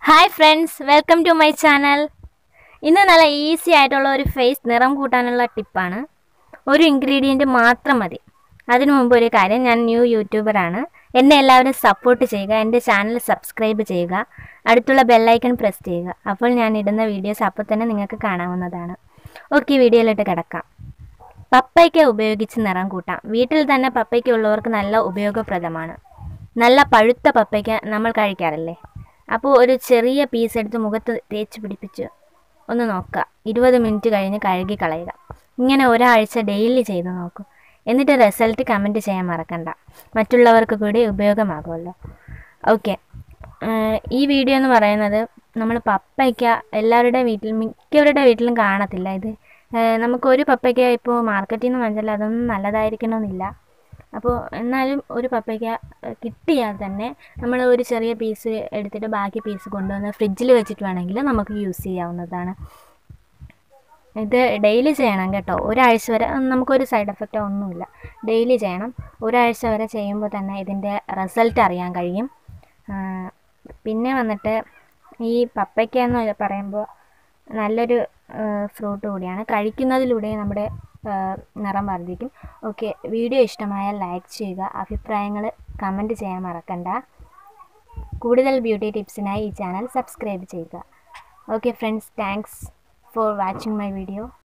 Hi friends, welcome to my channel. ഇന്ന് നല്ല easy ആയിട്ടുള്ള ഒരു ഫേസ് നിറം കൂട്ടാനുള്ള ടിപ്പാണ്. ഒരു ഇൻഗ്രീഡിയൻറ്റ് മാത്രം മതി. അതിനു മുമ്പ് ഒരു കാര്യം, ഞാൻ ന്യൂ യൂട്യൂബറാണ്. എന്നെ എല്ലാവരും സപ്പോർട്ട് ചെയ്യുക, എൻ്റെ ചാനൽ സബ്സ്ക്രൈബ് ചെയ്യുക, അടുത്തുള്ള ബെല്ലൈക്കൺ പ്രസ് ചെയ്യുക. അപ്പോൾ ഞാൻ ഇടുന്ന വീഡിയോസ് അപ്പോൾ തന്നെ നിങ്ങൾക്ക് കാണാവുന്നതാണ്. ഓക്കെ, വീഡിയോയിലോട്ട് കിടക്കാം. പപ്പയ്ക്ക ഉപയോഗിച്ച് നിറം കൂട്ടാം. വീട്ടിൽ തന്നെ പപ്പയ്ക്ക ഉള്ളവർക്ക് നല്ല ഉപയോഗപ്രദമാണ്. നല്ല പഴുത്ത പപ്പയ്ക്ക നമ്മൾ കഴിക്കാറില്ലേ? അപ്പോൾ ഒരു ചെറിയ പീസ് എടുത്ത് മുഖത്ത് തേച്ച് പിടിപ്പിച്ച് ഒന്ന് നോക്കുക. 20 മിനിറ്റ് കഴിഞ്ഞ് കഴുകി കളയുക. ഇങ്ങനെ ഒരാഴ്ച ഡെയിലി ചെയ്ത് നോക്കൂ. എന്നിട്ട് റിസൾട്ട് കമൻറ്റ് ചെയ്യാൻ മറക്കണ്ട. മറ്റുള്ളവർക്ക് കൂടി ഉപയോഗമാകുമല്ലോ. ഓക്കെ, ഈ വീഡിയോ എന്ന് പറയുന്നത് നമ്മൾ പപ്പയ്ക്ക മിക്കവരുടെ വീട്ടിലും കാണത്തില്ല. ഇത് നമുക്കൊരു പപ്പയ്ക്ക ഇപ്പോൾ മാർക്കറ്റിൽ നിന്ന് വാങ്ങിച്ചാൽ അതൊന്നും നല്ലതായിരിക്കണമെന്നില്ല. അപ്പോൾ എന്നാലും ഒരു പപ്പയ്ക്ക കിട്ടിയാൽ തന്നെ നമ്മൾ ഒരു ചെറിയ പീസ് എടുത്തിട്ട് ബാക്കി പീസ് കൊണ്ടുവന്ന് ഫ്രിഡ്ജിൽ വെച്ചിട്ട് വേണമെങ്കിൽ നമുക്ക് യൂസ് ചെയ്യാവുന്നതാണ്. ഇത് ഡെയിലി ചെയ്യണം കേട്ടോ. ഒരാഴ്ച വരെ നമുക്കൊരു സൈഡ് എഫക്റ്റോ ഒന്നുമില്ല. ഡെയിലി ചെയ്യണം. ഒരാഴ്ച വരെ ചെയ്യുമ്പോൾ തന്നെ ഇതിൻ്റെ റിസൾട്ട് അറിയാൻ കഴിയും. പിന്നെ വന്നിട്ട് ഈ പപ്പയ്ക്ക എന്ന് പറയുമ്പോൾ നല്ലൊരു ഫ്രൂട്ട് കൂടിയാണ്. കഴിക്കുന്നതിലൂടെ നമ്മുടെ നിറം വർദ്ധിക്കും. ഓക്കെ, വീഡിയോ ഇഷ്ടമായാൽ ലൈക്ക് ചെയ്യുക. അഭിപ്രായങ്ങൾ കമൻറ്റ് ചെയ്യാൻ മറക്കണ്ട. കൂടുതൽ ബ്യൂട്ടി ടിപ്സിനായി ഈ ചാനൽ സബ്സ്ക്രൈബ് ചെയ്യുക. Okay friends, thanks for watching my video.